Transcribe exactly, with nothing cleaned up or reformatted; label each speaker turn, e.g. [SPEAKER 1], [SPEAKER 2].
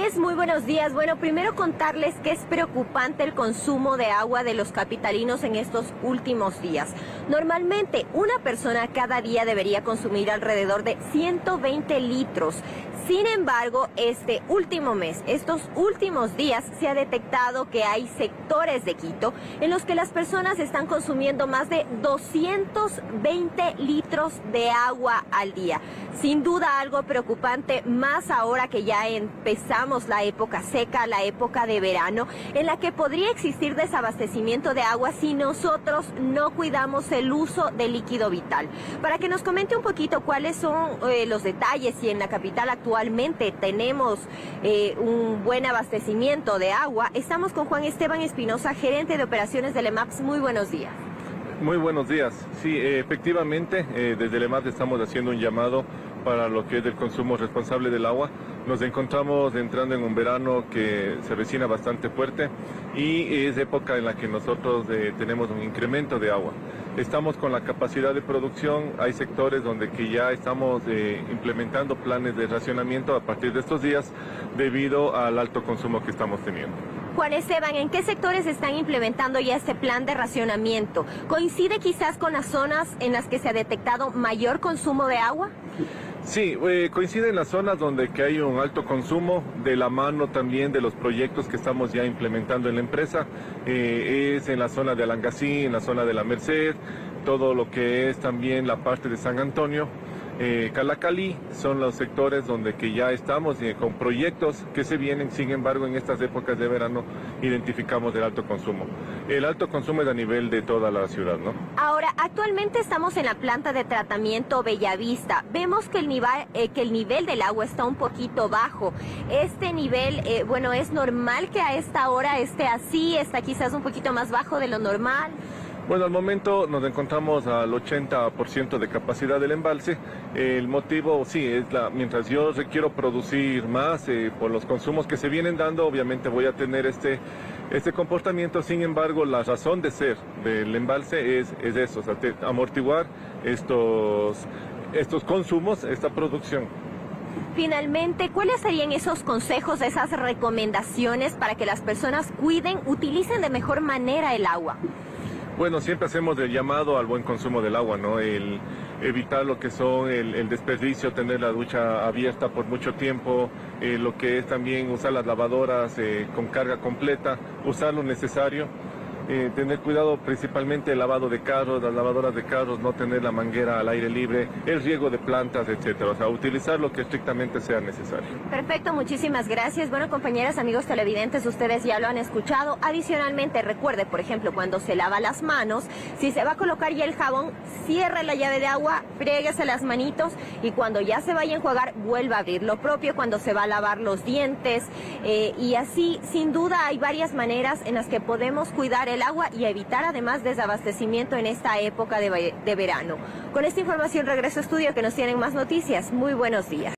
[SPEAKER 1] es? Muy buenos días. Bueno, primero contarles que es preocupante el consumo de agua de los capitalinos en estos últimos días. Normalmente, una persona cada día debería consumir alrededor de ciento veinte litros. Sin embargo, este último mes, estos últimos días, se ha detectado que hay sectores de Quito en los que las personas están consumiendo más de doscientos veinte litros de agua al día. Sin duda algo preocupante, más ahora que ya empezamos la época seca, la época de verano, en la que podría existir desabastecimiento de agua si nosotros no cuidamos el uso del líquido vital. Para que nos comente un poquito cuáles son eh, los detalles y en la capital actual Actualmente tenemos eh, un buen abastecimiento de agua. Estamos con Juan Esteban Espinosa, gerente de operaciones de LEMAPS. Muy buenos días.
[SPEAKER 2] Muy buenos días. Sí, eh, efectivamente, eh, desde LEMAPS estamos haciendo un llamado para lo que es el consumo responsable del agua. Nos encontramos entrando en un verano que se avecina bastante fuerte y es época en la que nosotros eh, tenemos un incremento de agua. Estamos con la capacidad de producción, hay sectores donde que ya estamos eh, implementando planes de racionamiento a partir de estos días debido al alto consumo que estamos teniendo.
[SPEAKER 1] Juan Esteban, ¿en qué sectores están implementando ya este plan de racionamiento? ¿Coincide quizás con las zonas en las que se ha detectado mayor consumo de agua?
[SPEAKER 2] Sí, eh, coincide en las zonas donde que hay un alto consumo, de la mano también de los proyectos que estamos ya implementando en la empresa. Eh, es en la zona de Alangací, en la zona de La Merced, todo lo que es también la parte de San Antonio. Eh, Calacalí son los sectores donde que ya estamos eh, con proyectos que se vienen. Sin embargo, en estas épocas de verano identificamos el alto consumo. El alto consumo es a nivel de toda la ciudad, ¿no?
[SPEAKER 1] Ahora, actualmente estamos en la planta de tratamiento Bellavista. Vemos que el nivel, eh, que el nivel del agua está un poquito bajo. Este nivel, eh, bueno, ¿es normal que a esta hora esté así? ¿Está quizás un poquito más bajo de lo normal?
[SPEAKER 2] Bueno, al momento nos encontramos al ochenta por ciento de capacidad del embalse. El motivo, sí, es la, mientras yo requiero producir más eh, por los consumos que se vienen dando, obviamente voy a tener este, este comportamiento. Sin embargo, la razón de ser del embalse es, es eso, o sea, te, amortiguar estos, estos consumos, esta producción.
[SPEAKER 1] Finalmente, ¿cuáles serían esos consejos, esas recomendaciones para que las personas cuiden, utilicen de mejor manera el agua?
[SPEAKER 2] Bueno, siempre hacemos el llamado al buen consumo del agua, ¿no? El evitar lo que son el, el desperdicio, tener la ducha abierta por mucho tiempo, eh, lo que es también usar las lavadoras eh, con carga completa, usar lo necesario. Eh, tener cuidado principalmente el lavado de carros, las lavadoras de carros, no tener la manguera al aire libre, el riego de plantas, etcétera. O sea, utilizar lo que estrictamente sea necesario.
[SPEAKER 1] Perfecto, muchísimas gracias. Bueno, compañeras, amigos televidentes, ustedes ya lo han escuchado. Adicionalmente, recuerde, por ejemplo, cuando se lava las manos, si se va a colocar ya el jabón, cierre la llave de agua, fréguese las manitos y cuando ya se vaya a enjuagar, vuelva a abrir. Lo propio cuando se va a lavar los dientes eh, y así, sin duda, hay varias maneras en las que podemos cuidar el el agua y evitar además desabastecimiento en esta época de, de verano. Con esta información regreso a estudio que nos tienen más noticias. Muy buenos días.